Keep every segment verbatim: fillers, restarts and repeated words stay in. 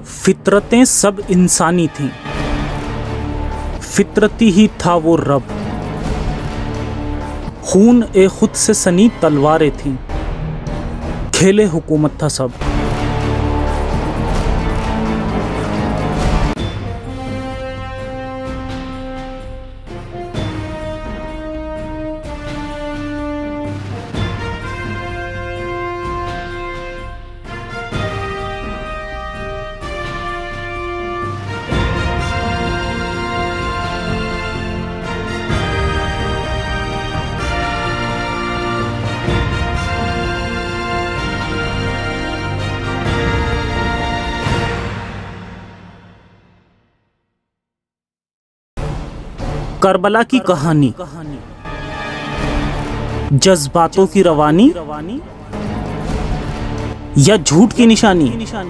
फितरतें सब इंसानी थीं, फितरती ही था वो रब। खून ए खुद से सनी तलवारें थीं, खेले हुकूमत था सब। करबला की कहानी, जज्बातों की रवानी या झूठ की निशानी।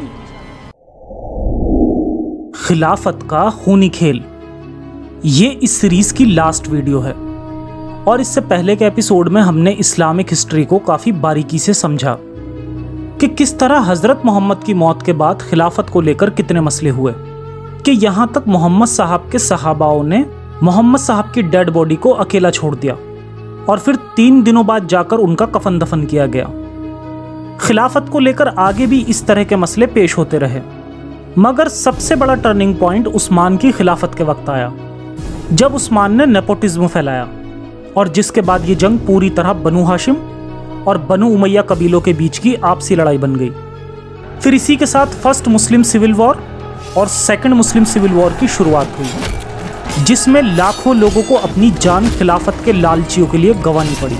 खिलाफत का खूनी खेल, ये इस सीरीज की लास्ट वीडियो है और इससे पहले के एपिसोड में हमने इस्लामिक हिस्ट्री को काफी बारीकी से समझा कि किस तरह हजरत मोहम्मद की मौत के बाद खिलाफत को लेकर कितने मसले हुए कि यहां तक मोहम्मद साहब के सहाबाओं ने मोहम्मद साहब की डेड बॉडी को अकेला छोड़ दिया और फिर तीन दिनों बाद जाकर उनका कफन दफन किया गया। खिलाफत को लेकर आगे भी इस तरह के मसले पेश होते रहे, मगर सबसे बड़ा टर्निंग पॉइंट उस्मान की खिलाफत के वक्त आया, जब उस्मान ने नेपोटिज्म फैलाया और जिसके बाद ये जंग पूरी तरह बनु हाशिम और बनु उमैया कबीलों के बीच की आपसी लड़ाई बन गई। फिर इसी के साथ फर्स्ट मुस्लिम सिविल वॉर और सेकंड मुस्लिम सिविल वॉर की शुरुआत हुई, जिसमें लाखों लोगों को अपनी जान खिलाफत के लालचियों के लिए गंवानी पड़ी।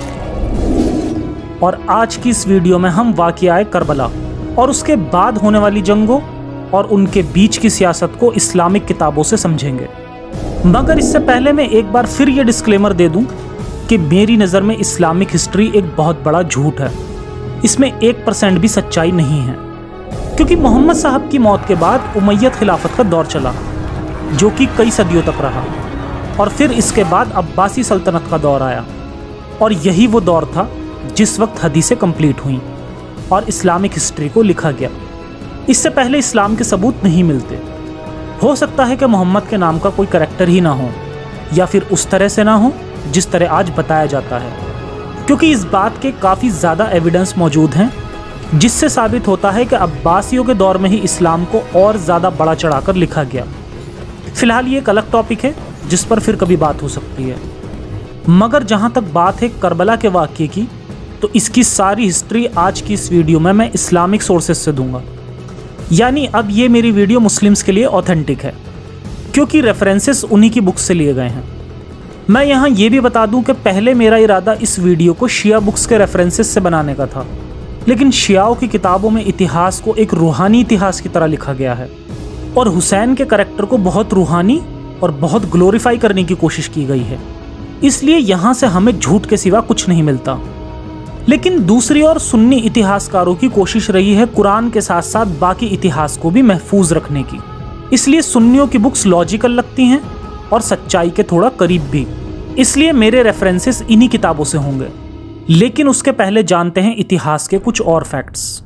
और आज की इस वीडियो में हम वाक़िया करबला और उसके बाद होने वाली जंगों और उनके बीच की सियासत को इस्लामिक किताबों से समझेंगे। मगर इससे पहले मैं एक बार फिर ये डिस्क्लेमर दे दूं कि मेरी नज़र में इस्लामिक हिस्ट्री एक बहुत बड़ा झूठ है, इसमें एक परसेंट भी सच्चाई नहीं है। क्योंकि मोहम्मद साहब की मौत के बाद उमैयद खिलाफत का दौर चला जो कि कई सदियों तक रहा, और फिर इसके बाद अब्बासी सल्तनत का दौर आया और यही वो दौर था जिस वक्त हदीसें कंप्लीट हुई और इस्लामिक हिस्ट्री को लिखा गया। इससे पहले इस्लाम के सबूत नहीं मिलते। हो सकता है कि मोहम्मद के नाम का कोई करैक्टर ही ना हो या फिर उस तरह से ना हो जिस तरह आज बताया जाता है, क्योंकि इस बात के काफ़ी ज़्यादा एविडेंस मौजूद हैं जिससे साबित होता है कि अब्बासियों के दौर में ही इस्लाम को और ज़्यादा बड़ा चढ़ाकर लिखा गया। फिलहाल ये एक अलग टॉपिक है जिस पर फिर कभी बात हो सकती है, मगर जहाँ तक बात है करबला के वाक़ये की, तो इसकी सारी हिस्ट्री आज की इस वीडियो में मैं इस्लामिक सोर्सेज से दूंगा। यानी अब ये मेरी वीडियो मुस्लिम्स के लिए ऑथेंटिक है क्योंकि रेफरेंसेस उन्हीं की बुक्स से लिए गए हैं। मैं यहाँ ये भी बता दूँ कि पहले मेरा इरादा इस वीडियो को शिया बुक्स के रेफरेंसेस से बनाने का था, लेकिन शियाओं की किताबों में इतिहास को एक रूहानी इतिहास की तरह लिखा गया है और हुसैन के करैक्टर को बहुत रूहानी और बहुत ग्लोरीफाई करने की कोशिश की गई है, इसलिए यहाँ से हमें झूठ के सिवा कुछ नहीं मिलता। लेकिन दूसरी ओर सुन्नी इतिहासकारों की कोशिश रही है कुरान के साथ साथ बाकी इतिहास को भी महफूज रखने की, इसलिए सुन्नियों की बुक्स लॉजिकल लगती हैं और सच्चाई के थोड़ा करीब भी, इसलिए मेरे रेफरेंसेस इन्हीं किताबों से होंगे। लेकिन उसके पहले जानते हैं इतिहास के कुछ और फैक्ट्स।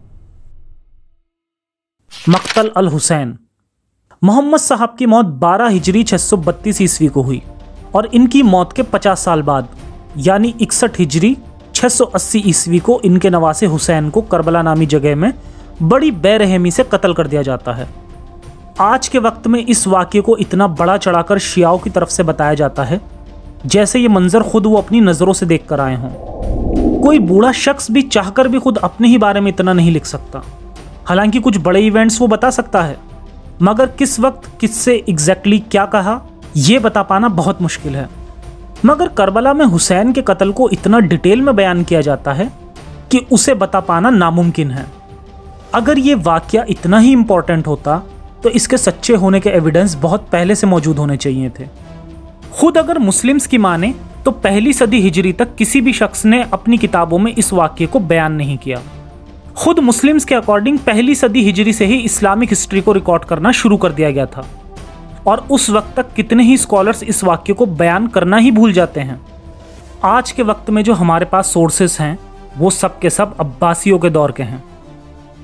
मक्तल अल हुसैन। मोहम्मद साहब की मौत बारह हिजरी छह सौ बत्तीस ईस्वी को हुई और इनकी मौत के पचास साल बाद यानी इकसठ हिजरी छह सौ अस्सी ईस्वी को इनके नवासे हुसैन को करबला नामी जगह में बड़ी बेरहमी से कत्ल कर दिया जाता है। आज के वक्त में इस वाक़ये को इतना बड़ा चढ़ाकर शियाओं की तरफ से बताया जाता है जैसे ये मंजर खुद वो अपनी नज़रों से देख कर आए हों। कोई बूढ़ा शख्स भी चाहकर भी खुद अपने ही बारे में इतना नहीं लिख सकता। हालांकि कुछ बड़े इवेंट्स वो बता सकता है, मगर किस वक्त किससे एग्जैक्टली क्या कहा ये बता पाना बहुत मुश्किल है। मगर करबला में हुसैन के कत्ल को इतना डिटेल में बयान किया जाता है कि उसे बता पाना नामुमकिन है। अगर ये वाक़या इतना ही इम्पोर्टेंट होता तो इसके सच्चे होने के एविडेंस बहुत पहले से मौजूद होने चाहिए थे। खुद अगर मुस्लिम्स की माने तो पहली सदी हिजरी तक किसी भी शख्स ने अपनी किताबों में इस वाक़ये को बयान नहीं किया। खुद मुस्लिम्स के अकॉर्डिंग पहली सदी हिजरी से ही इस्लामिक हिस्ट्री को रिकॉर्ड करना शुरू कर दिया गया था और उस वक्त तक कितने ही स्कॉलर्स इस वाक्य को बयान करना ही भूल जाते हैं। आज के वक्त में जो हमारे पास सोर्सेस हैं वो सब के सब अब्बासियों के दौर के हैं।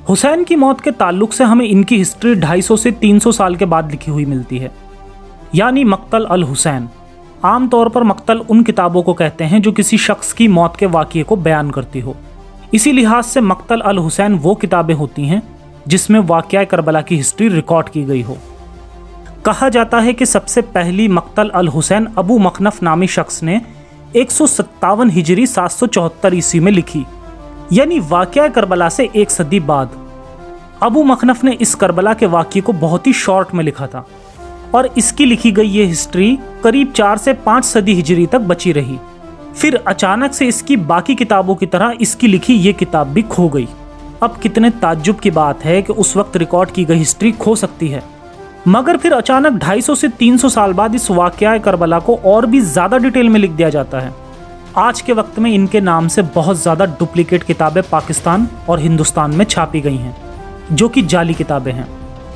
हुसैन की मौत के ताल्लुक से हमें इनकी हिस्ट्री ढाई सौ से तीन सौ साल के बाद लिखी हुई मिलती है, यानी मक्तल अल हुसैन। आमतौर पर मक्तल उन किताबों को कहते हैं जो किसी शख्स की मौत के वाक़ये को बयान करती हो। इसी लिहाज से मक्तल अल हुसैन वो किताबें होती हैं जिसमें वाक़या करबला की हिस्ट्री रिकॉर्ड की गई हो। कहा जाता है कि सबसे पहली मक्तल अल हुसैन अबू मखनफ नामी शख्स ने एक सौ सत्तावन हिजरी सात सौ चौहत्तर ईस्वी में लिखी, यानी वाक़या करबला से एक सदी बाद। अबू मखनफ ने इस करबला के वाक़ये को बहुत ही शॉर्ट में लिखा था और इसकी लिखी गई ये हिस्ट्री करीब चार से पाँच सदी हिजरी तक बची रही। फिर अचानक से इसकी बाकी किताबों की तरह इसकी लिखी ये किताब भी खो गई। अब कितने ताज्जुब की बात है कि उस वक्त रिकॉर्ड की गई हिस्ट्री खो सकती है, मगर फिर अचानक ढाई सौ से तीन सौ साल बाद इस वाक़या करबला को और भी ज़्यादा डिटेल में लिख दिया जाता है। आज के वक्त में इनके नाम से बहुत ज़्यादा डुप्लीकेट किताबें पाकिस्तान और हिंदुस्तान में छापी गई हैं, जो कि जाली किताबें हैं।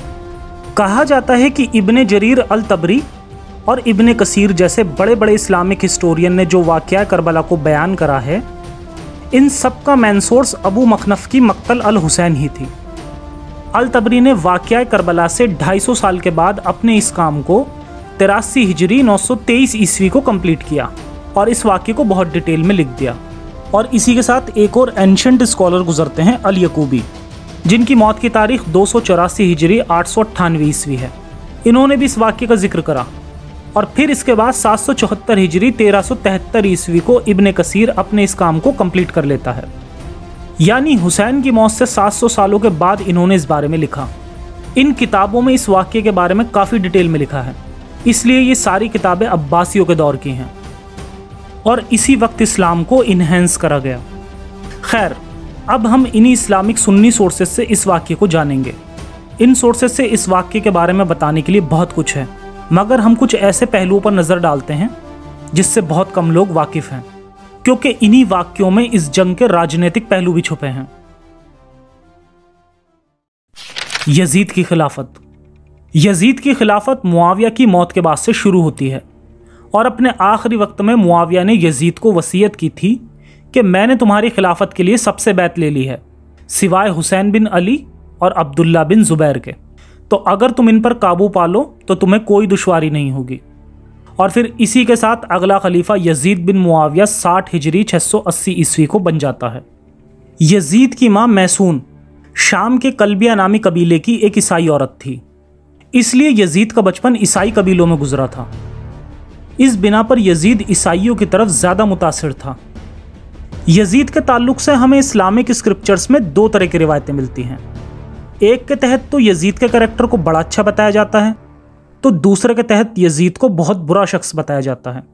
कहा जाता है कि इब्ने जरीर अल तबरी और इब्ने कसीर जैसे बड़े बड़े इस्लामिक हिस्टोरियन ने जो वाक़या करबला को बयान करा है, इन सब का मेन सोर्स अबू मखनफ की मक्तल अल हुसैन ही थी। अल तबरी ने वाक़या करबला से ढाई सौ साल के बाद अपने इस काम को तिरासी हिजरी नौ सौ तेईस ईस्वी को कंप्लीट किया और इस वाक़ये को बहुत डिटेल में लिख दिया। और इसी के साथ एक और एंशंट स्कॉलर गुजरते हैं, अल यकूबी, जिनकी मौत की तारीख दो सौ चौरासी हिजरी आठ सौ अट्ठानवे ईस्वी है। इन्होंने भी इस वाक़ये का जिक्र करा और फिर इसके बाद सात सौ चौहत्तर हिजरी तेरह सौ तिहत्तर ईस्वी को इब्ने कसीर अपने इस काम को कंप्लीट कर लेता है। यानी हुसैन की मौत से सात सौ सालों के बाद इन्होंने इस बारे में लिखा। इन किताबों में इस वाक़ये के बारे में काफ़ी डिटेल में लिखा है, इसलिए ये सारी किताबें अब्बासियों के दौर की हैं और इसी वक्त इस्लाम को इन्हेंस करा गया। खैर, अब हम इन्हीं इस्लामिक सुन्नी सोर्सेज से इस वाक़ये को जानेंगे। इन सोर्सेज से इस वाक़ये के बारे में बताने के लिए बहुत कुछ है, मगर हम कुछ ऐसे पहलुओं पर नज़र डालते हैं जिससे बहुत कम लोग वाकिफ़ हैं, क्योंकि इन्हीं वाक़यों में इस जंग के राजनीतिक पहलू भी छुपे हैं। यजीद की खिलाफत। यजीद की खिलाफत मुआविया की मौत के बाद से शुरू होती है और अपने आखिरी वक्त में मुआविया ने यजीद को वसीयत की थी कि मैंने तुम्हारी खिलाफत के लिए सबसे बैत ले ली है, सिवाय हुसैन बिन अली और अब्दुल्ला बिन जुबैर के, तो अगर तुम इन पर काबू पालो तो तुम्हें कोई दुश्वारी नहीं होगी। और फिर इसी के साथ अगला खलीफा यजीद बिन मुआविया साठ हिजरी छः सौ अस्सी ईस्वी को बन जाता है। यजीद की माँ मैसून शाम के कल्बिया नामी कबीले की एक ईसाई औरत थी, इसलिए यजीद का बचपन ईसाई कबीलों में गुजरा था। इस बिना पर यजीद ईसाइयों की तरफ ज़्यादा मुतासिर था। यजीद के ताल्लुक से हमें इस्लामिक स्क्रिप्चर्स में दो तरह की रिवायतें मिलती हैं। एक के तहत तो यजीद के करैक्टर को बड़ा अच्छा बताया जाता है, तो दूसरे के तहत यजीद को बहुत बुरा शख्स बताया जाता है।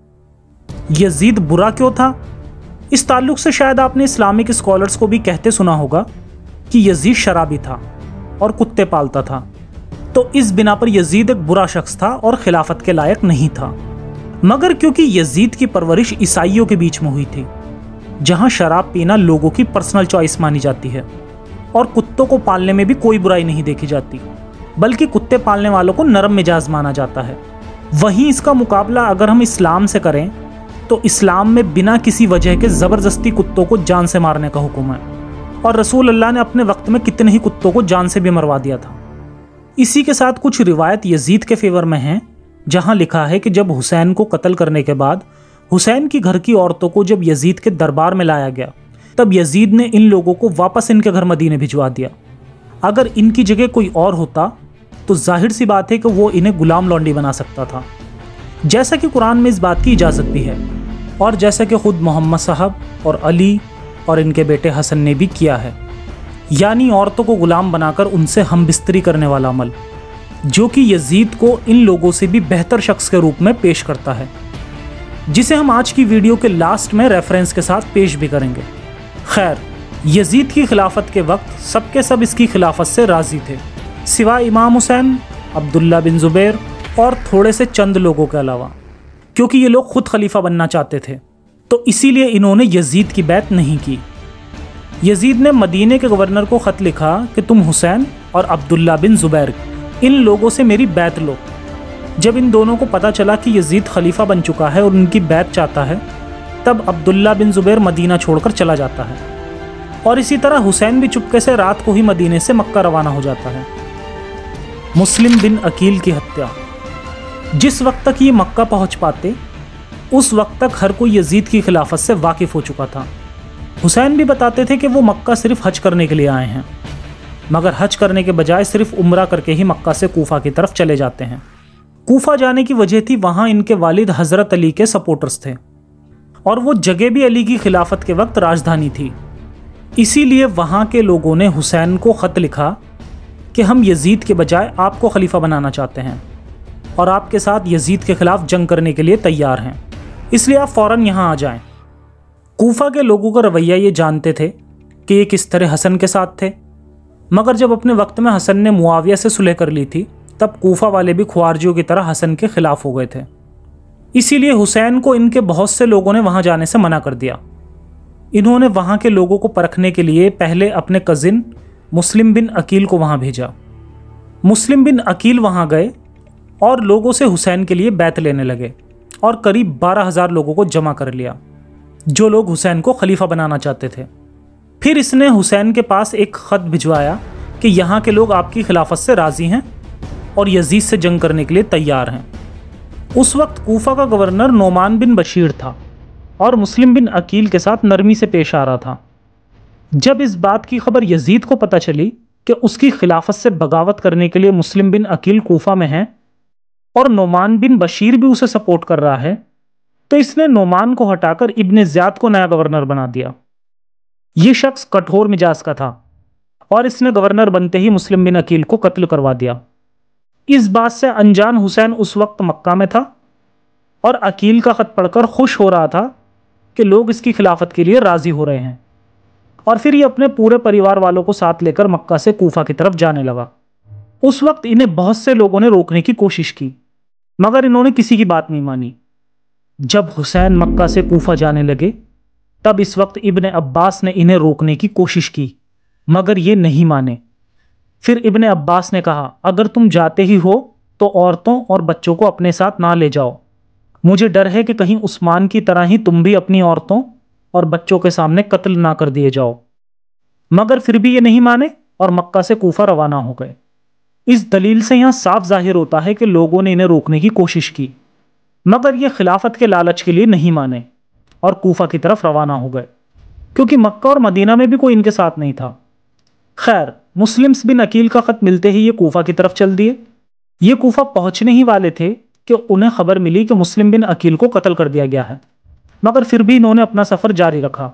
यजीद बुरा क्यों था? इस ताल्लुक से शायद आपने इस्लामिक स्कॉलर्स को भी कहते सुना होगा कि यजीद शराबी था और कुत्ते पालता था, तो इस बिना पर यजीद एक बुरा शख्स था और खिलाफत के लायक नहीं था। मगर क्योंकि यजीद की परवरिश ईसाइयों के बीच में हुई थी, जहां शराब पीना लोगों की पर्सनल चॉइस मानी जाती है और कुत्तों को पालने में भी कोई बुराई नहीं देखी जाती, बल्कि कुत्ते पालने वालों को नरम मिजाज माना जाता है। वहीं इसका मुकाबला अगर हम इस्लाम से करें तो इस्लाम में बिना किसी वजह के ज़बरदस्ती कुत्तों को जान से मारने का हुक्म है, और रसूल अल्लाह ने अपने वक्त में कितने ही कुत्तों को जान से भी मरवा दिया था। इसी के साथ कुछ रिवायत यजीद के फेवर में हैं, जहां लिखा है कि जब हुसैन को कत्ल करने के बाद हुसैन की घर की औरतों को जब यजीद के दरबार में लाया गया, तब यजीद ने इन लोगों को वापस इनके घर मदीने भिजवा दिया। अगर इनकी जगह कोई और होता तो जाहिर सी बात है कि वो इन्हें गुलाम लौंडी बना सकता था, जैसा कि कुरान में इस बात की इजाज़त भी है और जैसा कि खुद मोहम्मद साहब और अली और इनके बेटे हसन ने भी किया है, यानी औरतों को गुलाम बनाकर उनसे हम बिस्तरी करने वाला अमल, जो कि यजीद को इन लोगों से भी बेहतर शख्स के रूप में पेश करता है, जिसे हम आज की वीडियो के लास्ट में रेफरेंस के साथ पेश भी करेंगे। खैर, यजीद की खिलाफत के वक्त सबके सब इसकी खिलाफत से राज़ी थे, सिवाय इमाम हुसैन, अब्दुल्ला बिन जुबैर और थोड़े से चंद लोगों के अलावा, क्योंकि ये लोग खुद खलीफा बनना चाहते थे, तो इसीलिए इन्होंने यजीद की बैत नहीं की। यजीद ने मदीने के गवर्नर को ख़त लिखा कि तुम हुसैन और अब्दुल्ला बिन जुबैर इन लोगों से मेरी बैत लो। जब इन दोनों को पता चला कि यजीद खलीफा बन चुका है और उनकी बैत चाहता है, तब अब्दुल्ला बिन जुबैर मदीना छोड़कर चला जाता है और इसी तरह हुसैन भी चुपके से रात को ही मदीने से मक्का रवाना हो जाता है। मुस्लिम बिन अकील की हत्या। जिस वक्त तक ये मक्का पहुंच पाते उस वक्त तक हर कोई यजीद की खिलाफत से वाकिफ हो चुका था। हुसैन भी बताते थे कि वो मक्का सिर्फ हज करने के लिए आए हैं, मगर हज करने के बजाय सिर्फ उम्रा करके ही मक्का से कूफा की तरफ चले जाते हैं। कूफा जाने की वजह थी वहां इनके वालिद हजरत अली के सपोर्टर्स थे और वो जगह भी अली की खिलाफत के वक्त राजधानी थी। इसीलिए वहां के लोगों ने हुसैन को ख़त लिखा कि हम यजीद के बजाय आपको खलीफा बनाना चाहते हैं और आपके साथ यजीद के खिलाफ जंग करने के लिए तैयार हैं, इसलिए आप फ़ौरन यहाँ आ जाएं। कूफा के लोगों का रवैया ये जानते थे कि ये किस तरह हसन के साथ थे, मगर जब अपने वक्त में हसन ने मुआविया से सुलह कर ली थी तब कूफा वाले भी ख्वारजियों की तरह हसन के खिलाफ हो गए थे। इसीलिए हुसैन को इनके बहुत से लोगों ने वहां जाने से मना कर दिया। इन्होंने वहां के लोगों को परखने के लिए पहले अपने कजिन मुस्लिम बिन अकील को वहां भेजा। मुस्लिम बिन अकील वहां गए और लोगों से हुसैन के लिए बैत लेने लगे और करीब बारह हजार लोगों को जमा कर लिया जो लोग हुसैन को खलीफा बनाना चाहते थे। फिर इसने हुसैन के पास एक ख़त भिजवाया कि यहाँ के लोग आपकी खिलाफत से राज़ी हैं और यजीद से जंग करने के लिए तैयार हैं। उस वक्त कूफा का गवर्नर नोमान बिन बशीर था और मुस्लिम बिन अकील के साथ नरमी से पेश आ रहा था। जब इस बात की खबर यजीद को पता चली कि उसकी खिलाफत से बगावत करने के लिए मुस्लिम बिन अकील कूफा में है और नोमान बिन बशीर भी उसे सपोर्ट कर रहा है, तो इसने नोमान को हटाकर इब्ने ज़ियाद को नया गवर्नर बना दिया। ये शख्स कठोर मिजाज का था और इसने गवर्नर बनते ही मुस्लिम बिन अकील को कत्ल करवा दिया। इस बात से अनजान हुसैन उस वक्त मक्का में था और अकील का खत पढ़कर खुश हो रहा था कि लोग इसकी खिलाफत के लिए राजी हो रहे हैं, और फिर ये अपने पूरे परिवार वालों को साथ लेकर मक्का से कूफा की तरफ जाने लगा। उस वक्त इन्हें बहुत से लोगों ने रोकने की कोशिश की, मगर इन्होंने किसी की बात नहीं मानी। जब हुसैन मक्का से कूफा जाने लगे तब इस वक्त इब्ने अब्बास ने इन्हें रोकने की कोशिश की, मगर ये नहीं माने। फिर इब्ने अब्बास ने कहा, अगर तुम जाते ही हो तो औरतों और बच्चों को अपने साथ ना ले जाओ, मुझे डर है कि कहीं उस्मान की तरह ही तुम भी अपनी औरतों और बच्चों के सामने कत्ल ना कर दिए जाओ। मगर फिर भी ये नहीं माने और मक्का से कूफा रवाना हो गए। इस दलील से यहाँ साफ जाहिर होता है कि लोगों ने इन्हें रोकने की कोशिश की, मगर ये खिलाफत के लालच के लिए नहीं माने और कूफा की तरफ रवाना हो गए, क्योंकि मक्का और मदीना में भी कोई इनके साथ नहीं था। खैर, मुस्लिम्स बिन अकील का खत मिलते ही ये कूफा की तरफ चल दिए। ये कूफा पहुंचने ही वाले थे कि उन्हें खबर मिली कि मुस्लिम बिन अकील को कत्ल कर दिया गया है, मगर फिर भी इन्होंने अपना सफ़र जारी रखा।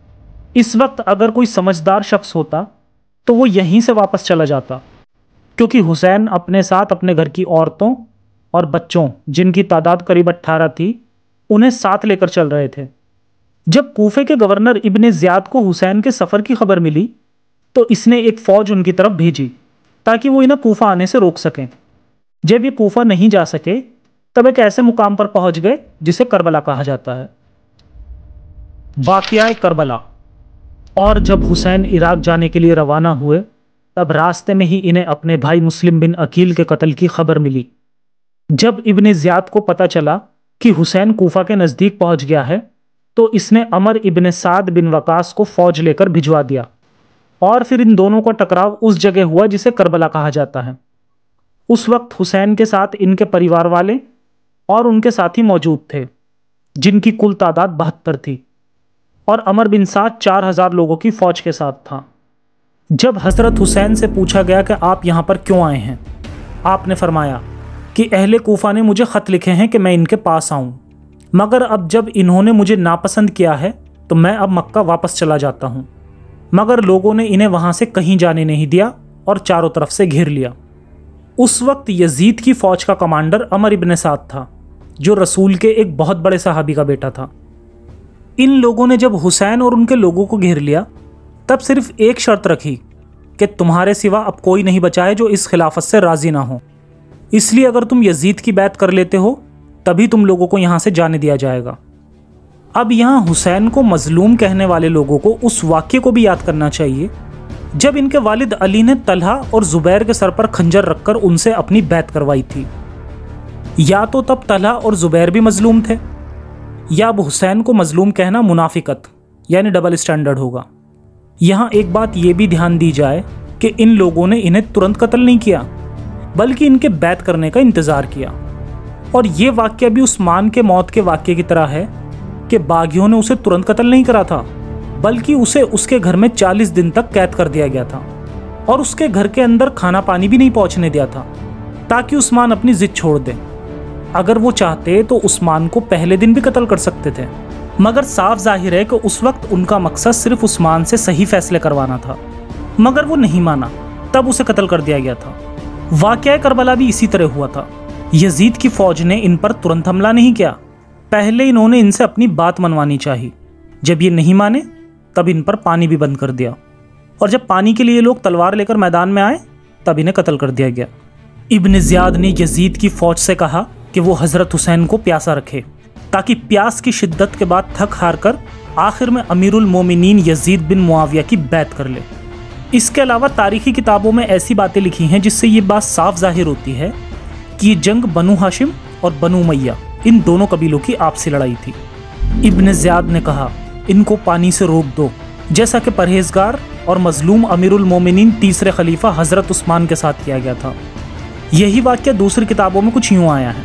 इस वक्त अगर कोई समझदार शख्स होता तो वो यहीं से वापस चला जाता, क्योंकि हुसैन अपने साथ अपने घर की औरतों और बच्चों, जिनकी तादाद करीब अट्ठारह थी, उन्हें साथ लेकर चल रहे थे। जब कूफे के गवर्नर इब्ने ज़ियाद को हुसैन के सफ़र की खबर मिली तो इसने एक फ़ौज उनकी तरफ भेजी ताकि वो इन्हें कूफा आने से रोक सकें। जब ये कूफा नहीं जा सके तब एक ऐसे मुकाम पर पहुंच गए जिसे करबला कहा जाता है। वाक़िया करबला। और जब हुसैन इराक जाने के लिए रवाना हुए तब रास्ते में ही इन्हें अपने भाई मुस्लिम बिन अकील के कत्ल की खबर मिली। जब इब्ने ज़ियाद को पता चला कि हुसैन कूफा के नज़दीक पहुंच गया है तो इसने अमर इब्ने साद बिन वकास को फ़ौज लेकर भिजवा दिया और फिर इन दोनों का टकराव उस जगह हुआ जिसे करबला कहा जाता है। उस वक्त हुसैन के साथ इनके परिवार वाले और उनके साथी मौजूद थे, जिनकी कुल तादाद बहत्तर थी, और अमर बिन साद चार हजार लोगों की फ़ौज के साथ था। जब हज़रत हुसैन से पूछा गया कि आप यहाँ पर क्यों आए हैं, आपने फरमाया कि अहले कूफा ने मुझे ख़त लिखे हैं कि मैं इनके पास आऊँ, मगर अब जब इन्होंने मुझे नापसंद किया है तो मैं अब मक्का वापस चला जाता हूँ। मगर लोगों ने इन्हें वहाँ से कहीं जाने नहीं दिया और चारों तरफ से घेर लिया। उस वक्त यजीद की फ़ौज का कमांडर अमर इब्ने साद था, जो रसूल के एक बहुत बड़े सहाबी का बेटा था। इन लोगों ने जब हुसैन और उनके लोगों को घेर लिया तब सिर्फ एक शर्त रखी कि तुम्हारे सिवा अब कोई नहीं बचा है जो इस खिलाफत से राज़ी ना हो, इसलिए अगर तुम यजीद की बैत कर लेते हो तभी तुम लोगों को यहाँ से जाने दिया जाएगा। अब यहाँ हुसैन को मजलूम कहने वाले लोगों को उस वाक़ये को भी याद करना चाहिए जब इनके वालिद अली ने तलहा और ज़ुबैर के सर पर खंजर रखकर उनसे अपनी बैत करवाई थी। या तो तब तलहा और ज़ुबैर भी मजलूम थे, या अब हुसैन को मजलूम कहना मुनाफिकत यानी डबल स्टैंडर्ड होगा। यहाँ एक बात ये भी ध्यान दी जाए कि इन लोगों ने इन्हें तुरंत कत्ल नहीं किया, बल्कि इनके बैत करने का इंतजार किया। और ये वाक्य भी उस्मान के मौत के वाक्य की तरह है कि बागियों ने उसे तुरंत कत्ल नहीं करा था, बल्कि उसे उसके घर में चालीस दिन तक कैद कर दिया गया था और उसके घर के अंदर खाना पानी भी नहीं पहुंचने दिया था, ताकि उस्मान अपनी जिद छोड़ दे। अगर वो चाहते तो उस्मान को पहले दिन भी कत्ल कर सकते थे, मगर साफ जाहिर है कि उस वक्त उनका मकसद सिर्फ उस्मान से सही फैसले करवाना था। मगर वो नहीं माना, तब उसे कत्ल कर दिया गया था। वाक़या करबला भी इसी तरह हुआ था। यजीद की फौज ने इन पर तुरंत हमला नहीं किया, पहले इन्होंने इनसे अपनी बात मनवानी चाहिए। जब ये नहीं माने तब इन पर पानी भी बंद कर दिया, और जब पानी के लिए लोग तलवार लेकर मैदान में आए तब इन्हें कत्ल कर दिया गया। इब्न ज़ियाद ने यजीद की फौज से कहा कि वो हज़रत हुसैन को प्यासा रखे, ताकि प्यास की शिद्दत के बाद थक हार कर आखिर में अमीरुल मोमिनीन यजीद बिन मुआविया की बैत कर ले। इसके अलावा तारीखी किताबों में ऐसी बातें लिखी हैं जिससे ये बात साफ जाहिर होती है कि ये जंग बनु हाशिम और बनु उमैया इन दोनों कबीलों की आपसी लड़ाई थी। इब्न ज़ियाद ने कहा, इनको पानी से रोक दो, जैसा कि परहेजगार और मजलूम अमीरुल मोमिनीन तीसरे खलीफा हज़रत उस्मान के साथ किया गया था। यही वाक़या दूसरी किताबों में कुछ यूँ आया है,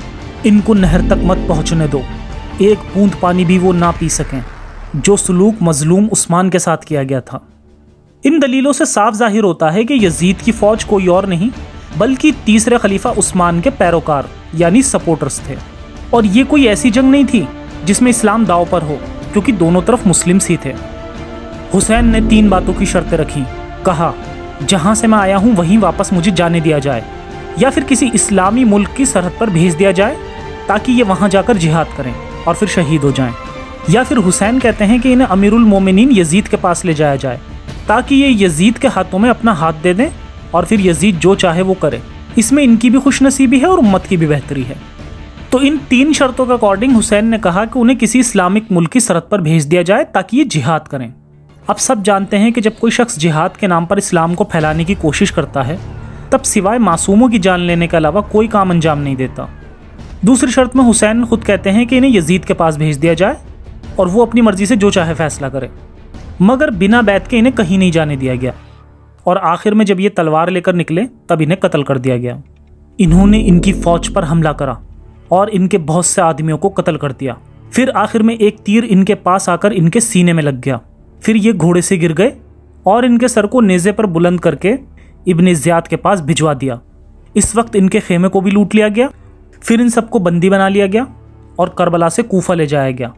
इनको नहर तक मत पहुँचने दो, एक बूंद पानी भी वो ना पी सकें, जो सलूक मजलूम उस्मान के साथ किया गया था। इन दलीलों से साफ जाहिर होता है कि यजीद की फ़ौज कोई और नहीं बल्कि तीसरे खलीफा उस्मान के पैरोकार यानी सपोर्टर्स थे। और ये कोई ऐसी जंग नहीं थी जिसमें इस्लाम दांव पर हो, क्योंकि दोनों तरफ मुस्लिम्स ही थे। हुसैन ने तीन बातों की शर्तें रखी। कहा, जहाँ से मैं आया हूँ वहीं वापस मुझे जाने दिया जाए, या फिर किसी इस्लामी मुल्क की सरहद पर भेज दिया जाए ताकि ये वहाँ जाकर जिहाद करें और फिर शहीद हो जाएं। या फिर हुसैन कहते हैं कि इन्हें अमीरुल मोमिनीन यजीद के पास ले जाया जाए ताकि ये यजीद के हाथों में अपना हाथ दे दें और फिर यजीद जो चाहे वो करे। इसमें इनकी भी खुशनसीबी है और उम्मत की भी बेहतरी है। तो इन तीन शर्तों के अकॉर्डिंग हुसैन ने कहा कि उन्हें किसी इस्लामिक मुल्क की सरहद पर भेज दिया जाए ताकि ये जिहाद करें। अब सब जानते हैं कि जब कोई शख्स जिहाद के नाम पर इस्लाम को फैलाने की कोशिश करता है तब सिवाय मासूमों की जान लेने के अलावा कोई काम अंजाम नहीं देता। दूसरी शर्त में हुसैन खुद कहते हैं कि इन्हें यजीद के पास भेज दिया जाए और वो अपनी मर्जी से जो चाहे फैसला करे, मगर बिना बैत के इन्हें कहीं नहीं जाने दिया गया। और आखिर में जब ये तलवार लेकर निकले तब इन्हें कत्ल कर दिया गया। इन्होंने इनकी फौज पर हमला करा और इनके बहुत से आदमियों को कत्ल कर दिया। फिर आखिर में एक तीर इनके पास आकर इनके सीने में लग गया। फिर ये घोड़े से गिर गए और इनके सर को नेज़े पर बुलंद करके इब्न ज़ियाद के पास भिजवा दिया। इस वक्त इनके खेमे को भी लूट लिया गया। फिर इन सबको बंदी बना लिया गया और करबला से कूफा ले जाया गया।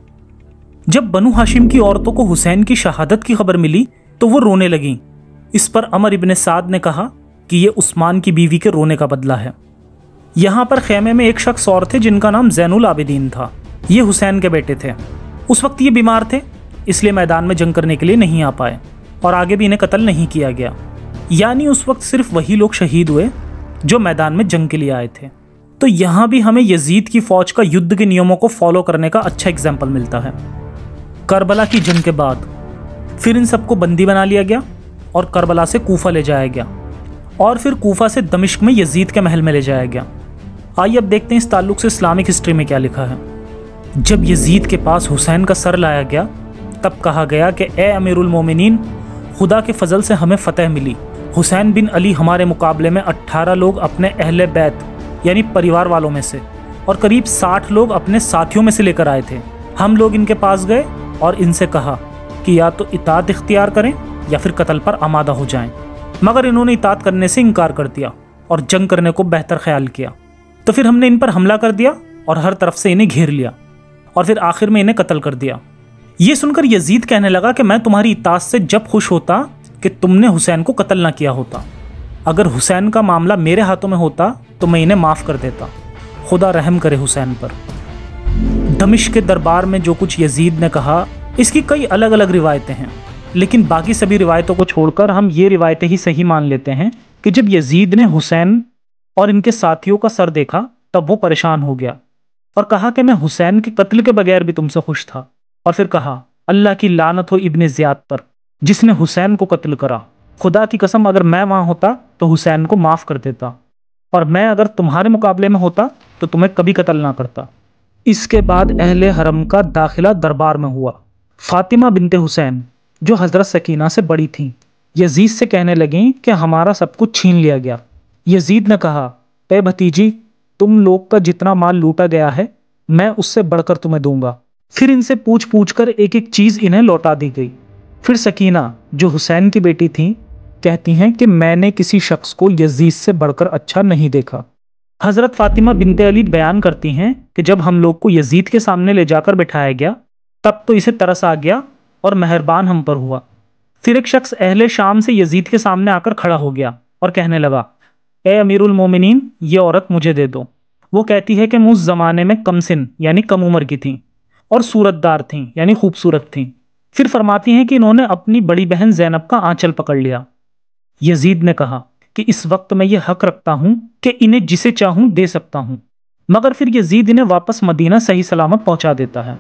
जब बनु हाशिम की औरतों को हुसैन की शहादत की खबर मिली तो वो रोने लगीं। इस पर अमर इब्न साद ने कहा कि ये उस्मान की बीवी के रोने का बदला है। यहाँ पर खेमे में एक शख्स और थे जिनका नाम ज़ैनुल आबिदीन था। ये हुसैन के बेटे थे। उस वक्त ये बीमार थे, इसलिए मैदान में जंग करने के लिए नहीं आ पाए और आगे भी इन्हें कत्ल नहीं किया गया। यानी उस वक्त सिर्फ वही लोग शहीद हुए जो मैदान में जंग के लिए आए थे। तो यहाँ भी हमें यजीद की फौज का युद्ध के नियमों को फॉलो करने का अच्छा एग्जाम्पल मिलता है। करबला की जंग के बाद फिर इन सबको बंदी बना लिया गया और करबला से कूफा ले जाया गया और फिर कूफा से दमिश्क में यजीद के महल में ले जाया गया। आइए अब देखते हैं इस ताल्लुक से इस्लामिक हिस्ट्री में क्या लिखा है। जब यजीद के पास हुसैन का सर लाया गया तब कहा गया कि ए अमीरुल मोमिनीन, खुदा के फजल से हमें फतह मिली। हुसैन बिन अली हमारे मुकाबले में अट्ठारह लोग अपने अहले बैत यानी परिवार वालों में से और करीब साठ लोग अपने साथियों में से लेकर आए थे। हम लोग इनके पास गए और इनसे कहा कि या तो इताअत इख्तियार करें या फिर कत्ल पर आमादा हो जाएं, मगर इन्होंने इताअत करने से इनकार कर दिया और जंग करने को बेहतर ख्याल किया। तो फिर हमने इन पर हमला कर दिया और हर तरफ से इन्हें घेर लिया और फिर आखिर में इन्हें कत्ल कर दिया। ये सुनकर यजीद कहने लगा कि मैं तुम्हारी इताअत से जब खुश होता कि तुमने हुसैन को कत्ल ना किया होता। अगर हुसैन का मामला मेरे हाथों में होता तो मैं इन्हें माफ़ कर देता। खुदा रहम करे हुसैन पर। दमिश्क के दरबार में जो कुछ यजीद ने कहा, इसकी कई अलग अलग रिवायतें हैं, लेकिन बाकी सभी रिवायतों को छोड़कर हम ये रिवायतें ही सही मान लेते हैं कि जब यजीद ने हुसैन और इनके साथियों का सर देखा तब वो परेशान हो गया और कहा कि मैं हुसैन के कत्ल के बगैर भी तुमसे खुश था। और फिर कहा, अल्लाह की लानत हो इब्न ज़ियाद पर जिसने हुसैन को कत्ल करा। खुदा की कसम, अगर मैं वहाँ होता तो हुसैन को माफ़ कर देता, और मैं अगर तुम्हारे मुकाबले में होता तो तुम्हें कभी कत्ल ना करता। इसके बाद अहले हरम का दाखिला दरबार में हुआ। फातिमा बिनते हुसैन जो हजरत सकीना से बड़ी थीं, यजीद से कहने लगीं कि हमारा सब कुछ छीन लिया गया। यजीद ने कहा, ए भतीजी, तुम लोग का जितना माल लूटा गया है मैं उससे बढ़कर तुम्हें दूंगा। फिर इनसे पूछ पूछ कर एक एक चीज इन्हें लौटा दी गई। फिर सकीना, जो हुसैन की बेटी थी, कहती हैं कि मैंने किसी शख्स को यजीद से बढ़कर अच्छा नहीं देखा। हजरत फातिमा बिनते अली बयान करती हैं कि जब हम लोग को यजीद के सामने ले जाकर बिठाया गया तब तो इसे तरस आ गया और मेहरबान हम पर हुआ। फिर एक शख्स अहले शाम से यजीद के सामने आकर खड़ा हो गया और कहने लगा, ए अमीरुल मोमिनीन, ये औरत मुझे दे दो। वो कहती है कि मैं उस जमाने में कमसिन यानी कम उम्र की थी और सूरतदार थी यानी खूबसूरत थी। फिर फरमाती हैं कि इन्होंने अपनी बड़ी बहन जैनब का आंचल पकड़ लिया। यजीद ने कहा कि इस वक्त मैं ये हक रखता हूं कि इन्हें जिसे चाहूं दे सकता हूं, मगर फिर यजीद इन्हें वापस मदीना सही सलामत पहुंचा देता है।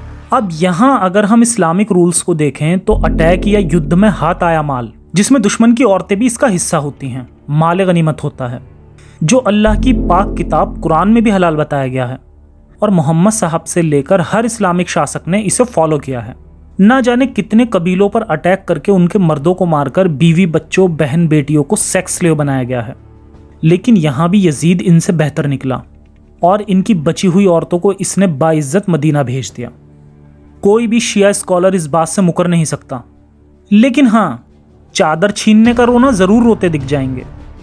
अब यहाँ अगर हम इस्लामिक रूल्स को देखें तो अटैक या युद्ध में हाथ आया माल, जिसमें दुश्मन की औरतें भी इसका हिस्सा होती हैं, माल गनीमत होता है, जो अल्लाह की पाक किताब कुरान में भी हलाल बताया गया है और मोहम्मद साहब से लेकर हर इस्लामिक शासक ने इसे फॉलो किया है। ना जाने कितने कबीलों पर अटैक करके उनके मर्दों को मारकर बीवी बच्चों बहन बेटियों को सेक्स स्लेव बनाया गया है, लेकिन यहाँ भी यजीद इनसे बेहतर निकला और इनकी बची हुई औरतों को इसने बाइज्जत मदीना भेज दिया। कोई भी शिया स्कॉलर इस बात से मुकर नहीं सकता, लेकिन हाँ, चादर छीनने का रोना जरूर रोते दिख जाएंगे।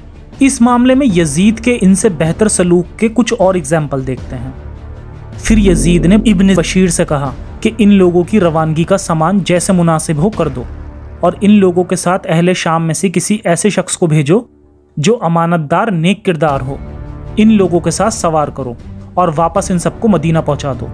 इस मामले में यजीद के इनसे बेहतर सलूक के कुछ और एग्जाम्पल देखते हैं। फिर यजीद ने इब्न बशीर से कहा कि इन लोगों की रवानगी का सामान जैसे मुनासिब हो कर दो और इन लोगों के साथ अहले शाम में से किसी ऐसे शख्स को भेजो जो अमानतदार नेक किरदार हो। इन लोगों के साथ सवार करो और वापस इन सबको मदीना पहुंचा दो।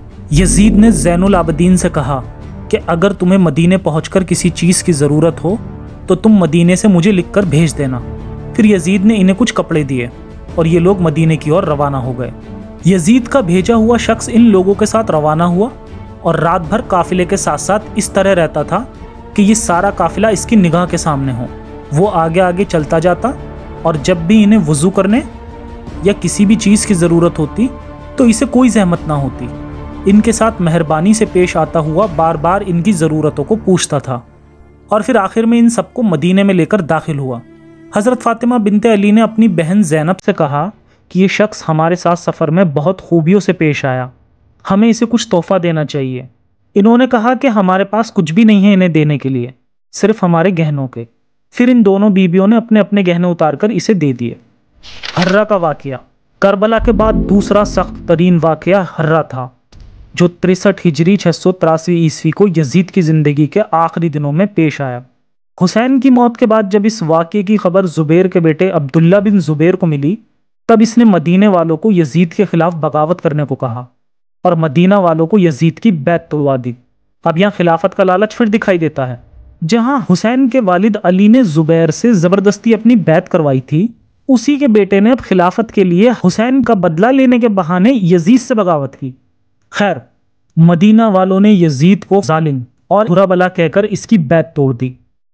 यजीद ने ज़ैनुल आबदीन से कहा कि अगर तुम्हें मदीने पहुंचकर किसी चीज़ की ज़रूरत हो तो तुम मदीने से मुझे लिखकर भेज देना। फिर यजीद ने इन्हें कुछ कपड़े दिए और ये लोग मदीने की ओर रवाना हो गए। यजीद का भेजा हुआ शख्स इन लोगों के साथ रवाना हुआ और रात भर काफिले के साथ साथ इस तरह रहता था कि ये सारा काफिला इसकी निगाह के सामने हो। वो आगे आगे चलता जाता और जब भी इन्हें वुज़ू करने या किसी भी चीज़ की ज़रूरत होती तो इसे कोई जहमत ना होती। इनके साथ मेहरबानी से पेश आता हुआ बार बार इनकी ज़रूरतों को पूछता था और फिर आखिर में इन सबको मदीने में लेकर दाखिल हुआ। हज़रत फ़ातिमा बिनते अली ने अपनी बहन ज़ैनब से कहा कि ये शख्स हमारे साथ सफ़र में बहुत खूबियों से पेश आया, हमें इसे कुछ तोहफ़ा देना चाहिए। इन्होंने कहा कि हमारे पास कुछ भी नहीं है इन्हें देने के लिए, सिर्फ हमारे गहनों के। फिर इन दोनों बीबियों ने अपने अपने गहने उतारकर इसे दे दिए। हर्रा का वाक़या। करबला के बाद दूसरा सख्त तरीन वाक़या हर्रा था, जो तिरसठ हिजरी छः सौ तिरासी ईस्वी को यजीद की ज़िंदगी के आखिरी दिनों में पेश आया। हुसैन की मौत के बाद जब इस वाक़े की खबर ज़ुबैर के बेटे अब्दुल्ला बिन ज़ुबैर को मिली, तब इसने मदीने वालों को यजीद के खिलाफ बगावत करने को कहा और मदीना वालों को यजीद की बैत तुड़वा दी। अब यहाँ खिलाफत का लालच फिर दिखाई देता है। जहाँ हुसैन के वालिद अली ने ज़ुबैर से ज़बरदस्ती अपनी बैत करवाई थी, उसी के बेटे ने अब खिलाफत के लिए हुसैन का बदला लेने के बहाने यजीद से बगावत की। खैर, मदीना वालों ने यजीद को जालिम और बुरा भला कहकर इसकी बैत तोड़ दी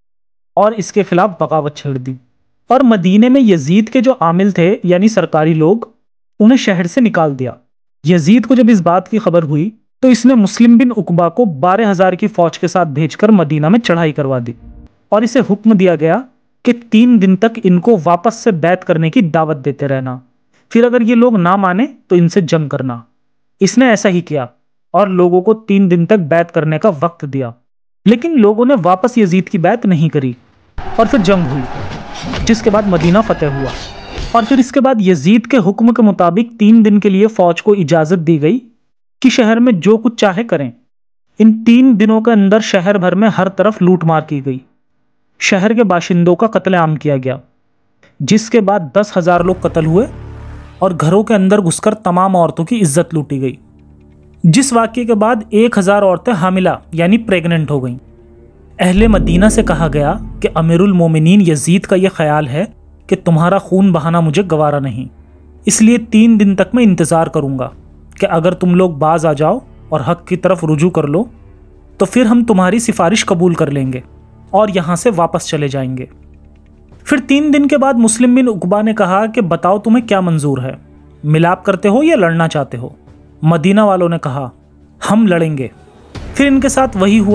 और इसके खिलाफ बगावत छेड़ दी और मदीने में यजीद के जो आमिल थे यानी सरकारी लोग, उन्हें शहर से निकाल दिया। यजीद को जब इस बात की खबर हुई तो इसने मुस्लिम बिन उकबा को बारह हजार की फौज के साथ भेजकर मदीना में चढ़ाई करवा दी और इसे हुक्म दिया गया कि तीन दिन तक इनको वापस से बैत करने की दावत देते रहना, फिर अगर ये लोग ना माने तो इनसे जंग करना। इसने ऐसा ही किया और लोगों को तीन दिन तक बैत करने का वक्त दिया, लेकिन लोगों ने वापस यजीद की बैत नहीं करी और फिर जंग हुई, जिसके बाद मदीना फतेह हुआ। और फिर इसके बाद यजीद के हुक्म के मुताबिक तीन दिन के लिए फौज को इजाजत दी गई कि शहर में जो कुछ चाहे करें। इन तीन दिनों के अंदर शहर भर में हर तरफ लूटमार की गई, शहर के बाशिंदों का कत्लेआम किया गया, जिसके बाद दस हजार लोग कत्ल हुए और घरों के अंदर घुसकर तमाम औरतों की इज्जत लूटी गई, जिस वाक़ये के बाद एक हजार औरतें हामिला यानी प्रेग्नेंट हो गईं। अहले मदीना से कहा गया कि अमीरुल मोमिनीन यजीद का यह ख्याल है कि तुम्हारा खून बहाना मुझे गवारा नहीं, इसलिए तीन दिन तक मैं इंतज़ार करूंगा कि अगर तुम लोग बाज आ जाओ और हक की तरफ रुजू कर लो तो फिर हम तुम्हारी सिफारिश कबूल कर लेंगे और यहाँ से वापस चले जाएंगे। फिर तीन दिन के बाद मुस्लिम बिन उकबा ने कहा कि बताओ तुम्हें क्या मंजूर है, मिलाप करते हो या लड़ना चाहते हो? मदीना वालों ने कहा हम लड़ेंगे। फिर इनके साथ वही हुआ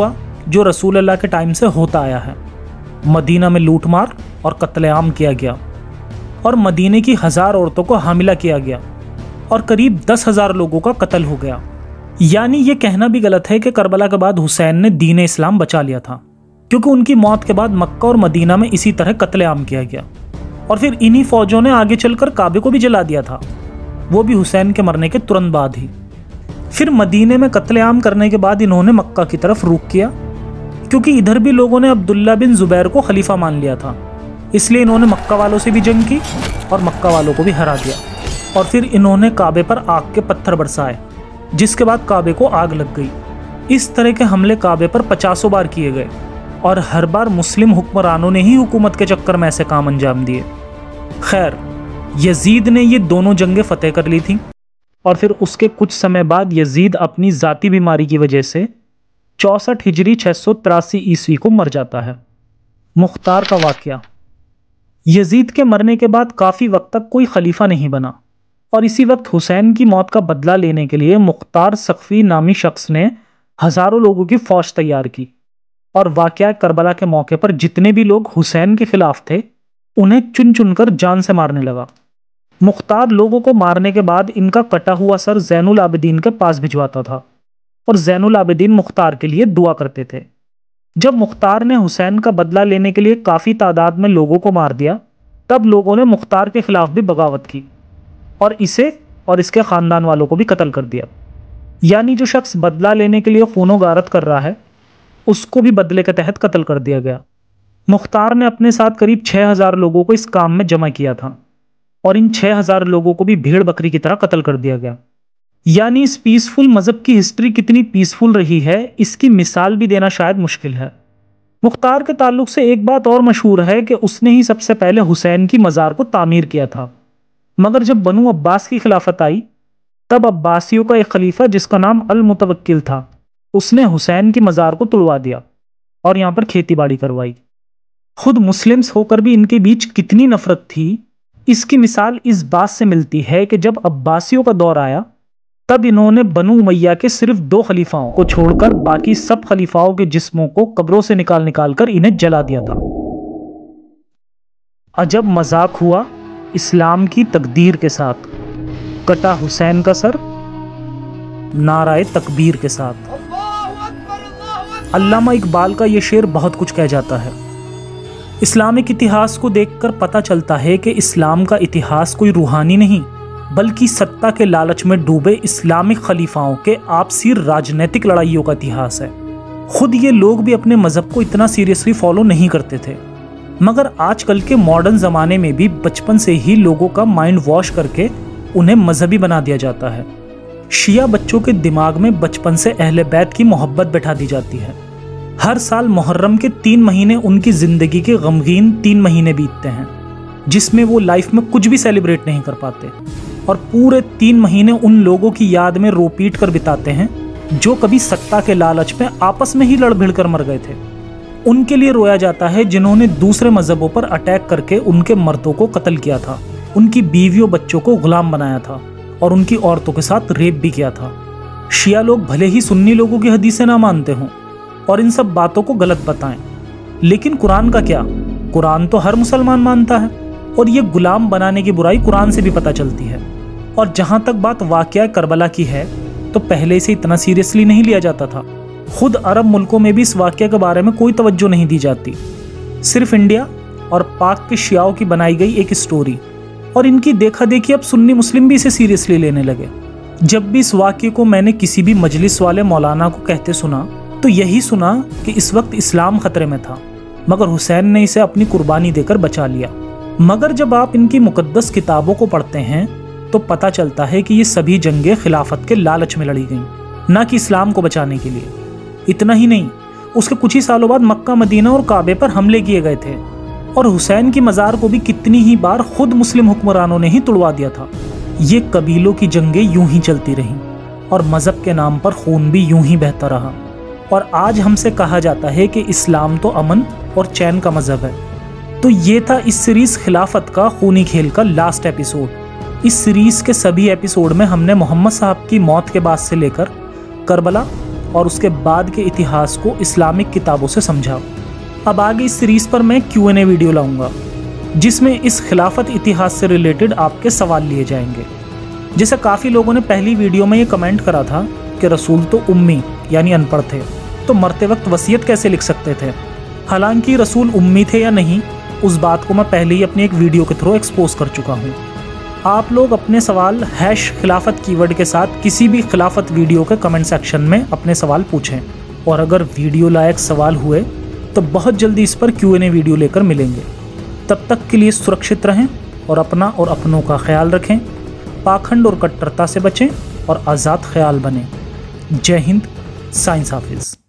जो रसूल अल्लाह के टाइम से होता आया है। मदीना में लूटमार और कत्लेआम किया गया और मदीने की हजार औरतों को हामिला किया गया और करीब दस हजार लोगों का कत्ल हो गया। यानी ये कहना भी गलत है कि करबला के बाद हुसैन ने दीन इस्लाम बचा लिया था, क्योंकि उनकी मौत के बाद मक्का और मदीना में इसी तरह कत्लेआम किया गया और फिर इन्हीं फौजों ने आगे चलकर काबे को भी जला दिया था, वो भी हुसैन के मरने के तुरंत बाद ही। फिर मदीने में कत्लेआम करने के बाद इन्होंने मक्का की तरफ रुख किया, क्योंकि इधर भी लोगों ने अब्दुल्ला बिन जुबैर को खलीफा मान लिया था, इसलिए इन्होंने मक्का वालों से भी जंग की और मक्का वालों को भी हरा दिया। और फिर इन्होंने काबे पर आग के पत्थर बरसाए, जिसके बाद काबे को आग लग गई। इस तरह के हमले काबे पर पचासों बार किए गए और हर बार मुस्लिम हुक्मरानों ने ही हुकूमत के चक्कर में ऐसे काम अंजाम दिए। खैर, यजीद ने ये दोनों जंगें फतेह कर ली थीं और फिर उसके कुछ समय बाद यजीद अपनी ज़ाती बीमारी की वजह से चौसठ हिजरी छः सौ तिरासी ईस्वी को मर जाता है। मुख्तार का वाक़या। यजीद के मरने के बाद काफ़ी वक्त तक कोई खलीफा नहीं बना और इसी वक्त हुसैन की मौत का बदला लेने के लिए मुख्तार सख्फी नामी शख्स ने हज़ारों लोगों की फ़ौज तैयार की और वाक़या करबला के मौके पर जितने भी लोग हुसैन के खिलाफ थे उन्हें चुन चुनकर जान से मारने लगा। मुख्तार लोगों को मारने के बाद इनका कटा हुआ सर ज़ैनुल आबिदीन के पास भिजवाता था और ज़ैनुल आबिदीन मुख्तार के लिए दुआ करते थे। जब मुख्तार ने हुसैन का बदला लेने के लिए काफ़ी तादाद में लोगों को मार दिया, तब लोगों ने मुख्तार के खिलाफ भी बगावत की और इसे और इसके ख़ानदान वालों को भी कत्ल कर दिया। यानी जो शख्स बदला लेने के लिए खूनो गारत कर रहा है उसको भी बदले के तहत कत्ल कर दिया गया। मुख्तार ने अपने साथ करीब छः हज़ार लोगों को इस काम में जमा किया था और इन छः हज़ार लोगों को भी भेड़ बकरी की तरह कत्ल कर दिया गया। यानी इस पीसफुल मज़हब की हिस्ट्री कितनी पीसफुल रही है, इसकी मिसाल भी देना शायद मुश्किल है। मुख्तार के ताल्लुक से एक बात और मशहूर है कि उसने ही सबसे पहले हुसैन की मज़ार को तामीर किया था, मगर जब बनु अब्बास की खिलाफत आई तब अब्बासियों का एक खलीफा जिसका नाम अल मुतवक्किल था, उसने हुसैन की मज़ार को तुड़वा दिया और यहाँ पर खेती बाड़ी करवाई। खुद मुस्लिम्स होकर भी इनके बीच कितनी नफरत थी, इसकी मिसाल इस बात से मिलती है कि जब अब्बासियों का दौर आया तब इन्होंने बनु उमैया के सिर्फ दो खलीफाओं को छोड़कर बाकी सब खलीफाओं के जिस्मों को कब्रों से निकाल निकाल कर इन्हें जला दिया था। अजब मजाक हुआ इस्लाम की तकदीर के साथ, कटा हुसैन का सर नाराए तकबीर के साथ। अल्लामा इकबाल का ये शेर बहुत कुछ कह जाता है। इस्लामिक इतिहास को देखकर पता चलता है कि इस्लाम का इतिहास कोई रूहानी नहीं बल्कि सत्ता के लालच में डूबे इस्लामिक खलीफाओं के आपसी राजनीतिक लड़ाइयों का इतिहास है। खुद ये लोग भी अपने मज़हब को इतना सीरियसली फॉलो नहीं करते थे, मगर आजकल के मॉडर्न ज़माने में भी बचपन से ही लोगों का माइंड वॉश करके उन्हें मजहबी बना दिया जाता है। शिया बच्चों के दिमाग में बचपन से अहले बैत की मोहब्बत बैठा दी जाती है। हर साल मुहर्रम के तीन महीने उनकी ज़िंदगी के गमगीन तीन महीने बीतते हैं, जिसमें वो लाइफ में कुछ भी सेलिब्रेट नहीं कर पाते और पूरे तीन महीने उन लोगों की याद में रो पीट कर बिताते हैं जो कभी सत्ता के लालच में आपस में ही लड़ भिड़ कर मर गए थे। उनके लिए रोया जाता है जिन्होंने दूसरे मजहबों पर अटैक करके उनके मर्दों को कत्ल किया था, उनकी बीवियों बच्चों को गुलाम बनाया था और उनकी औरतों के साथ रेप भी किया था। शिया लोग भले ही सुन्नी लोगों की हदीसें ना मानते हों और इन सब बातों को गलत बताएं, लेकिन कुरान का क्या? कुरान तो हर मुसलमान मानता है और ये गुलाम बनाने की बुराई कुरान से भी पता चलती है। और जहाँ तक बात वाक़या करबला की है तो पहले से इतना सीरियसली नहीं लिया जाता था। खुद अरब मुल्कों में भी इस वाक़या के बारे में कोई तवज्जो नहीं दी जाती, सिर्फ इंडिया और पाक के शियाओं की बनाई गई एक स्टोरी, और इनकी देखा देखी अब सुन्नी मुस्लिम भी इसे सीरियसली लेने लगे। जब भी इस वाक़ये को मैंने किसी भी मजलिस वाले मौलाना को कहते सुना तो यही सुना कि इस वक्त इस्लाम खतरे में था, मगर हुसैन ने इसे अपनी कुर्बानी देकर बचा लिया। मगर जब आप इनकी मुकद्दस किताबों को पढ़ते हैं तो पता चलता है कि ये सभी जंगें खिलाफत के लालच में लड़ी गईं, ना कि इस्लाम को बचाने के लिए। इतना ही नहीं, उसके कुछ ही सालों बाद मक्का, मदीना और काबे पर हमले किए गए थे और हुसैन की मज़ार को भी कितनी ही बार खुद मुस्लिम हुक्मरानों ने ही तुड़वा दिया था। ये कबीलों की जंगें यूं ही चलती रहीं और मज़हब के नाम पर खून भी यूं ही बहता रहा। और आज हमसे कहा जाता है कि इस्लाम तो अमन और चैन का मज़हब है। तो ये था इस सीरीज़ खिलाफत का खूनी खेल का लास्ट एपिसोड। इस सीरीज़ के सभी एपिसोड में हमने मोहम्मद साहब की मौत के बाद से लेकर करबला और उसके बाद के इतिहास को इस्लामिक किताबों से समझा। अब आगे इस सीरीज़ पर मैं क्यू एन ए वीडियो लाऊंगा जिसमें इस खिलाफत इतिहास से रिलेटेड आपके सवाल लिए जाएंगे। जैसे काफ़ी लोगों ने पहली वीडियो में ये कमेंट करा था कि रसूल तो उम्मी यानी अनपढ़ थे, तो मरते वक्त वसीयत कैसे लिख सकते थे। हालांकि रसूल उम्मी थे या नहीं, उस बात को मैं पहले ही अपनी एक वीडियो के थ्रू एक्सपोज कर चुका हूँ। आप लोग अपने सवाल हैश खिलाफत कीवर्ड के साथ किसी भी खिलाफत वीडियो के कमेंट सेक्शन में अपने सवाल पूछें, और अगर वीडियो लायक सवाल हुए तो बहुत जल्दी इस पर क्यू एन ए वीडियो लेकर मिलेंगे। तब तक के लिए सुरक्षित रहें और अपना और अपनों का ख्याल रखें, पाखंड और कट्टरता से बचें और आज़ाद ख्याल बनें। जय हिंद, साइंस हाफिज़।